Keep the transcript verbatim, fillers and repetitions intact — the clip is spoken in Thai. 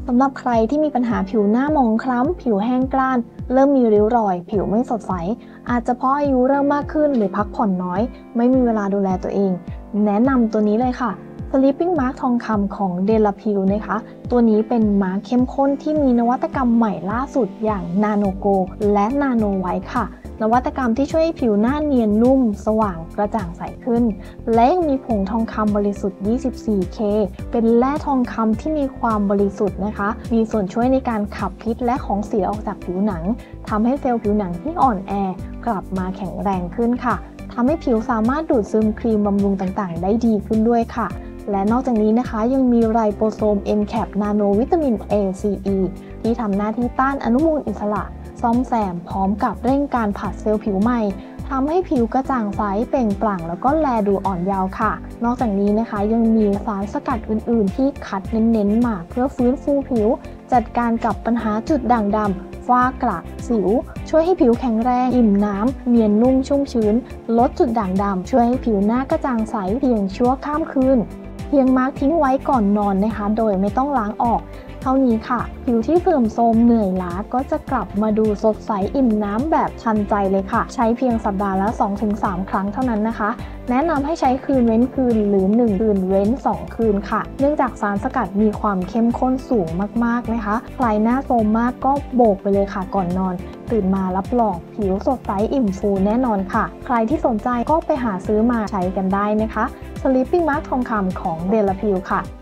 สำหรับใครที่มีปัญหาผิวหน้าหมองคล้ำผิวแห้งกร้านเริ่มมีริ้วรอยผิวไม่สดใสอาจจะเพราะอายุเริ่มมากขึ้นหรือพักผ่อนน้อยไม่มีเวลาดูแลตัวเองแนะนำตัวนี้เลยค่ะ Sleeping Mask ทองคำของ เดลาพิว นะคะตัวนี้เป็นมาร์คเข้มข้นที่มีนวัตกรรมใหม่ล่าสุดอย่าง Nano Go และ Nano White ค่ะนวัตกรรมที่ช่วยให้ผิวหน้าเนียนนุ่มสว่างกระจ่างใสขึ้นและยังมีผงทองคำบริสุทธิ์ ยี่สิบสี่เค เป็นแร่ทองคำที่มีความบริสุทธิ์นะคะมีส่วนช่วยในการขับพิษและของเสียออกจากผิวหนังทำให้เซลล์ผิวหนังที่อ่อนแอกลับมาแข็งแรงขึ้นค่ะทำให้ผิวสามารถดูดซึมครีมบำรุงต่างๆได้ดีขึ้นด้วยค่ะและนอกจากนี้นะคะยังมีไรโบโซม เอ็ม แคป นาโนวิตามิน เอ ซี อี ที่ทำหน้าที่ต้านอนุมูลอิสระซ่อมแซมพร้อมกับเร่งการผลัดเซลล์ผิวใหม่ทำให้ผิวกระจ่างใสเปล่งปลั่งแล้วก็แลดูอ่อนเยาว์ค่ะนอกจากนี้นะคะยังมีสารสกัดอื่นๆที่คัดเน้นๆมาเพื่อฟื้นฟูผิวจัดการกับปัญหาจุดด่างดำฝ้ากระสิวช่วยให้ผิวแข็งแรงอิ่มน้ำเนียนนุ่มชุ่มชื้นลดจุดด่างดำช่วยให้ผิวหน้ากระจ่างใสเพียงชั่วข้ามคืนเพียงมาร์คทิ้งไว้ก่อนนอนนะคะโดยไม่ต้องล้างออกเท่านี้ค่ะผิวที่เสื่อมโทรมเหนื่อยล้าก็จะกลับมาดูสดใสอิ่มน้ำแบบทันใจเลยค่ะใช้เพียงสัปดาห์ละ สองถึงสาม ครั้งเท่านั้นนะคะแนะนำให้ใช้คืนเว้นคืนหรือหนึ่งคืนเว้นสองคืนค่ะเนื่องจากสารสกัดมีความเข้มข้นสูงมากๆนะคะใครหน้าโทรมมากก็โบกไปเลยค่ะก่อนนอนตื่นมารับรองผิวสดใสอิ่มฟูแน่นอนค่ะใครที่สนใจก็ไปหาซื้อมาใช้กันได้นะคะ Sleeping Mask ทองคำของ เดลาพิว ค่ะ